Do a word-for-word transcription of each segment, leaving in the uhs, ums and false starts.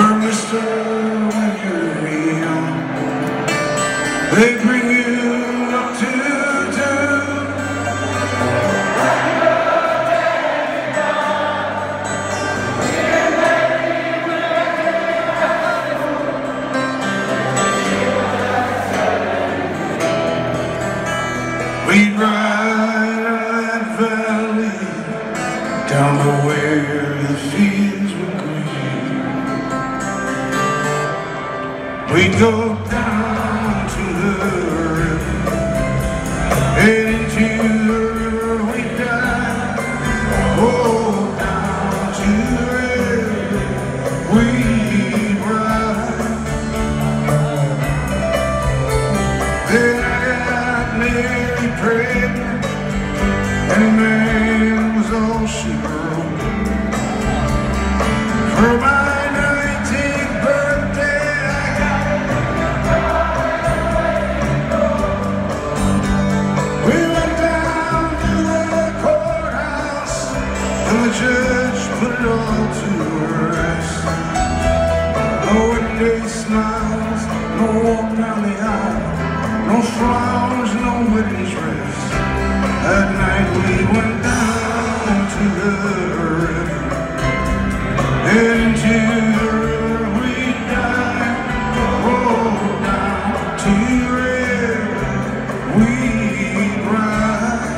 Well, mister, when you're young, they bring you up to do. We'd ride that valley down to where the fields were green. We'd go down to the river, and into the river we'd dive. Oh, down to the river we'd ride. Then I got nearly pregnant, and a man was all she wrote. For my nineteenth birthday, I got we went down to the courthouse, and the judge put it all to rest. No one-day smiles, no walk down the aisle, no flowers, no wedding dress. That night we went down to the river, and into the river we dive. Oh, down to the river we ride.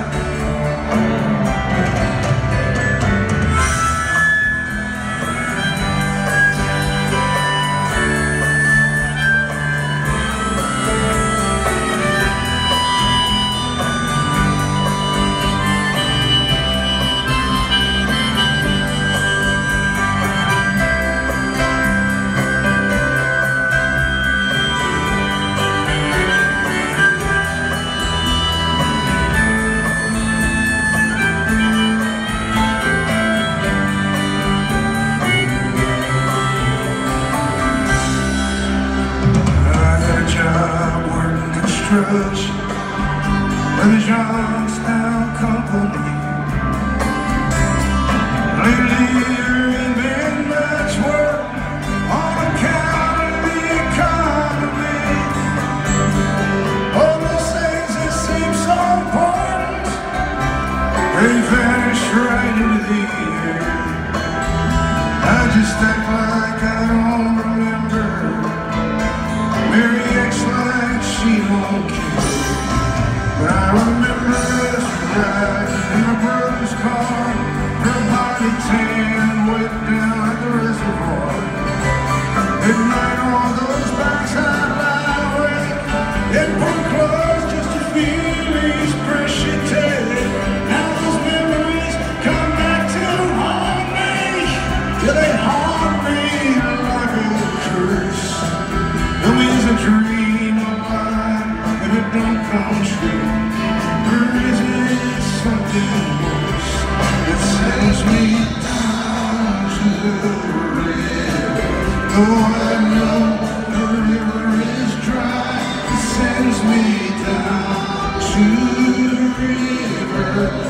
With the Johnstown Company, lately there ain't been much work on account of the economy. All those things that seem so important, they vanish right into the air. I just act like I don't remember. Mary acts like she won't care. But I remember us riding in my brother's car, her body tan, wet down at the reservoir. At night, all those backs I'd lie awake and put clothes just to feel these precious days. Now those memories come back to haunt me, till they haunt me like a curse. Them is a dream of mine, if it don't come true. Oh, I know the river is dry, it sends me down to the river.